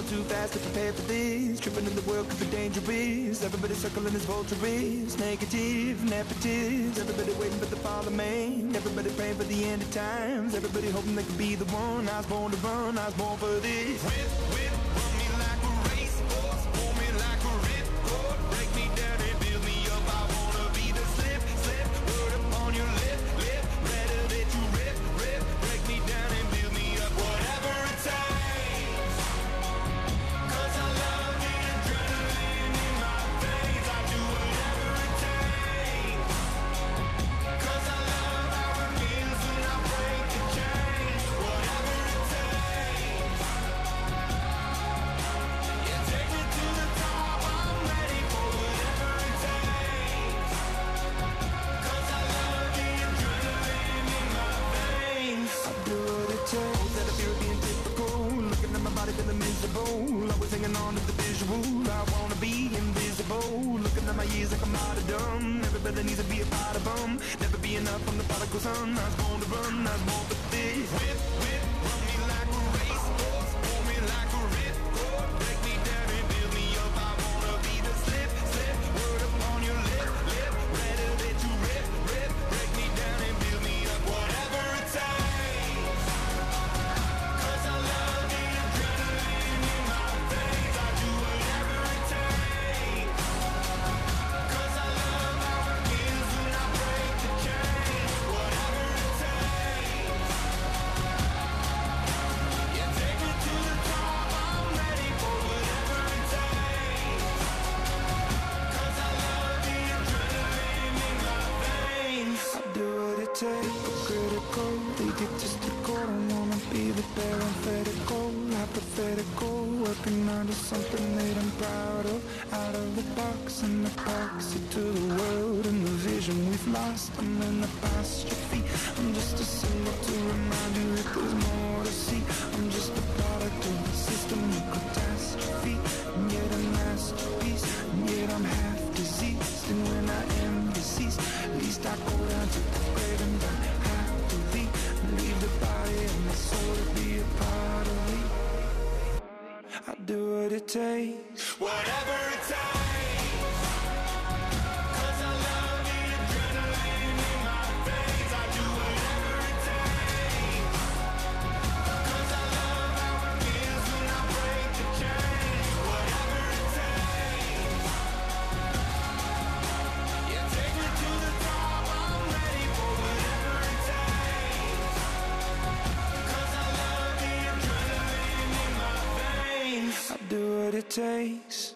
going too fast to prepare for this. Tripping in the world could be dangerous. Everybody circling as vultures, negative, nepotist. Everybody waiting for the fall of man. Everybody praying for the end of times. Everybody hoping they could be the one. I was born to run, I was born for this. Whip, whip, run me like a racehorse. Pull me like a ripcord. Break me down and build me up. I wanna be the slip, slip. Word upon your lip, lip. Better that you rip, rip. Break me down and build me up. Whatever it takes. 'Cause I love the adrenaline in my veins. I do whatever it takes. 'Cause I love how it feels when I break the chains. Whatever it takes. Yeah, take me to the top. I'm ready for whatever it takes. 'Cause I love the adrenaline in my veins. I do what it takes. That I feel being typical. Looking at my body feeling miserable. Always hanging on to the visual. I wanna be invisible. Looking at my years like I'm out of dumb. Everybody needs to be a part of them. Never be enough from the prodigal son. I was born to run, I was born for this. Whip, whip, run me like a racehorse. Pull me like a ripcord. Break me down and build me up. I wanna be the slip, slip. Word upon your lip, lip. Better that you rip, rip. Break me down and build me up. Whatever it takes. 'Cause I love the adrenaline in my veins. I do whatever it takes. 'Cause I love how it feels when I break the chains. Whatever it takes. Yeah, take me to the top. I'm ready for whatever it takes. 'Cause I love the adrenaline in my veins. I do what it takes. Critical, they get just the core. Don't wanna be the parenthetical, hypothetical. Working on to something that I'm proud of. Out of the box and epoxy to the world and the vision we've lost. I'm in apostrophe. I'm just a symbol to remind you that there's more to see. I'm just a product of the system of catastrophe. And yet a masterpiece. And yet I'm half diseased. And when I am deceased, at least I go down to the grave and don't have to leave the body and the soul to be a part of me. I do what it takes. Whatever it takes. 'Cause I love the adrenaline in my veins. I do whatever it takes. 'Cause I love how it feels when I break the chains. Whatever it takes. Yeah, take me to the top. I'm ready for whatever it takes. 'Cause I love the adrenaline in my veins. I do what it takes.